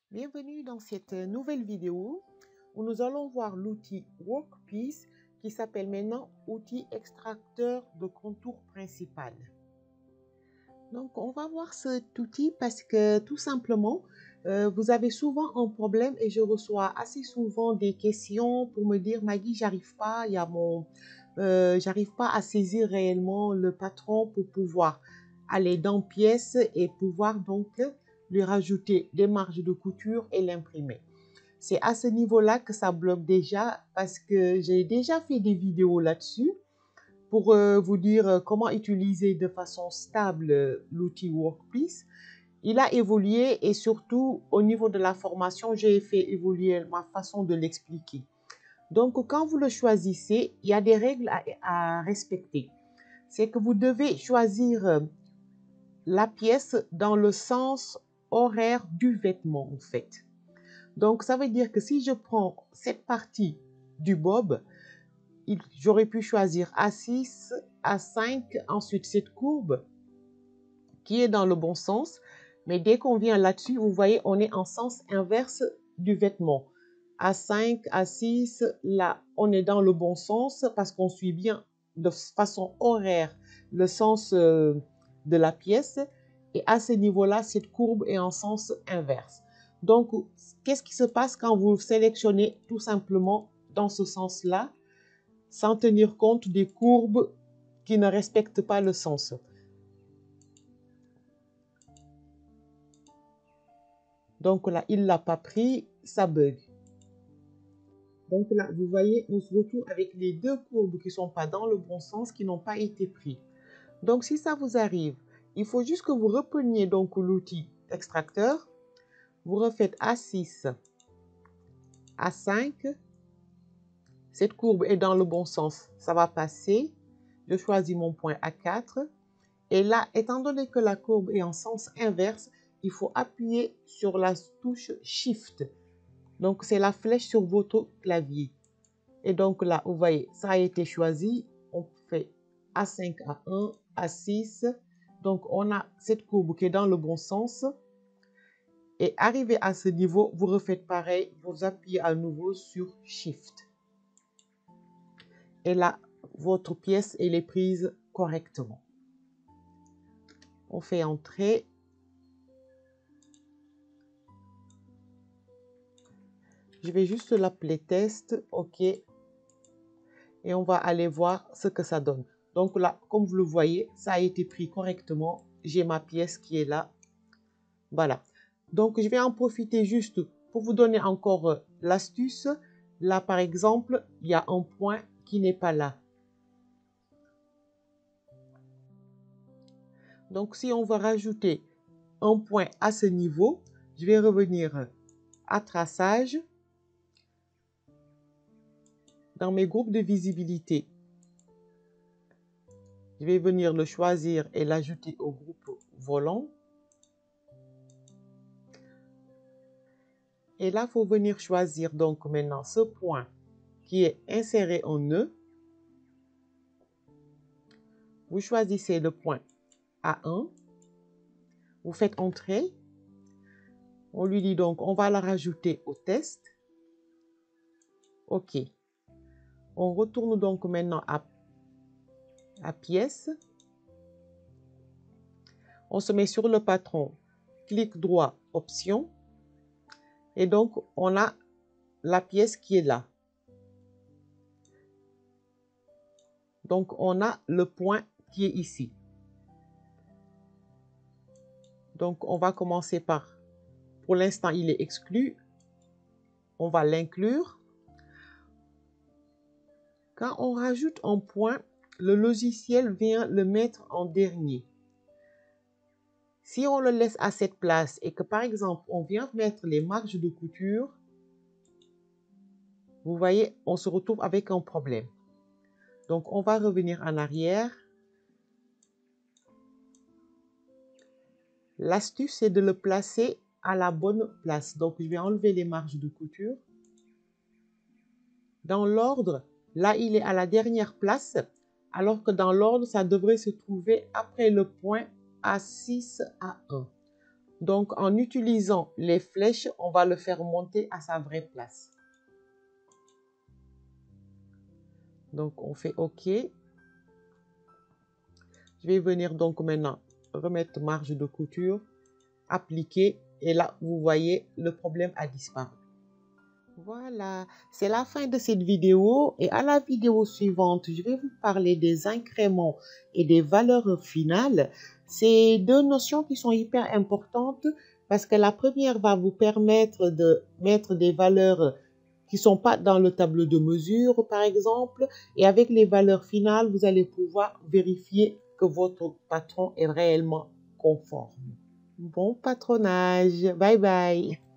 Bienvenue dans cette nouvelle vidéo où nous allons voir l'outil Workpiece qui s'appelle maintenant outil extracteur de contour principal. Donc on va voir cet outil parce que tout simplement vous avez souvent un problème et je reçois assez souvent des questions pour me dire Maggie, j'arrive pas, j'arrive pas à saisir réellement le patron pour pouvoir aller dans pièces et pouvoir donc lui rajouter des marges de couture et l'imprimer. C'est à ce niveau-là que ça bloque déjà parce que j'ai déjà fait des vidéos là-dessus pour vous dire comment utiliser de façon stable l'outil Workpiece. Il a évolué et surtout au niveau de la formation, j'ai fait évoluer ma façon de l'expliquer. Donc quand vous le choisissez, il y a des règles à respecter. C'est que vous devez choisir la pièce dans le sens horaire du vêtement en fait. Donc ça veut dire que si je prends cette partie du bob, j'aurais pu choisir A6, A5, ensuite cette courbe qui est dans le bon sens. Mais dès qu'on vient là-dessus, vous voyez, on est en sens inverse du vêtement. A5, A6, là, on est dans le bon sens parce qu'on suit bien de façon horaire le sens de la pièce. Et à ce niveau-là, cette courbe est en sens inverse. Donc, qu'est-ce qui se passe quand vous sélectionnez tout simplement dans ce sens-là, sans tenir compte des courbes qui ne respectent pas le sens? Donc là, il ne l'a pas pris, ça bug. Donc là, vous voyez, on se retrouve avec les deux courbes qui ne sont pas dans le bon sens, qui n'ont pas été pris. Donc si ça vous arrive, il faut juste que vous repreniez donc l'outil extracteur, vous refaites A6, A5, cette courbe est dans le bon sens, ça va passer, je choisis mon point A4, et là, étant donné que la courbe est en sens inverse, il faut appuyer sur la touche Shift. Donc, c'est la flèche sur votre clavier. Et donc là, vous voyez, ça a été choisi. On fait A5, A1, A6. Donc, on a cette courbe qui est dans le bon sens. Et arrivé à ce niveau, vous refaites pareil. Vous appuyez à nouveau sur Shift. Et là, votre pièce, elle est prise correctement. On fait entrer. Je vais juste l'appeler test. OK. Et on va aller voir ce que ça donne. Donc là, comme vous le voyez, ça a été pris correctement. J'ai ma pièce qui est là. Voilà. Donc, je vais en profiter juste pour vous donner encore l'astuce. Là, par exemple, il y a un point qui n'est pas là. Donc, si on veut rajouter un point à ce niveau, je vais revenir à traçage. Dans mes groupes de visibilité, je vais venir le choisir et l'ajouter au groupe volant. Et là, il faut venir choisir donc maintenant ce point qui est inséré en nœud. Vous choisissez le point A1. Vous faites entrer. On lui dit donc, on va la rajouter au test. OK. On retourne donc maintenant à pièce. On se met sur le patron. Clic droit, option. Et donc, on a la pièce qui est là. Donc, on a le point qui est ici. Donc, on va commencer par, pour l'instant, il est exclu. On va l'inclure. Quand on rajoute un point, le logiciel vient le mettre en dernier. Si on le laisse à cette place et que, par exemple, on vient mettre les marges de couture, vous voyez, on se retrouve avec un problème. Donc, on va revenir en arrière. L'astuce, c'est de le placer à la bonne place. Donc, je vais enlever les marges de couture. Dans l'ordre, là, il est à la dernière place, alors que dans l'ordre, ça devrait se trouver après le point A6, A1. Donc, en utilisant les flèches, on va le faire monter à sa vraie place. Donc, on fait OK. Je vais venir donc maintenant remettre marge de couture, appliquer, et là, vous voyez, le problème a disparu. Voilà, c'est la fin de cette vidéo et à la vidéo suivante, je vais vous parler des incréments et des valeurs finales. C'est deux notions qui sont hyper importantes parce que la première va vous permettre de mettre des valeurs qui ne sont pas dans le tableau de mesure, par exemple, et avec les valeurs finales, vous allez pouvoir vérifier que votre patron est réellement conforme. Bon patronage, bye bye.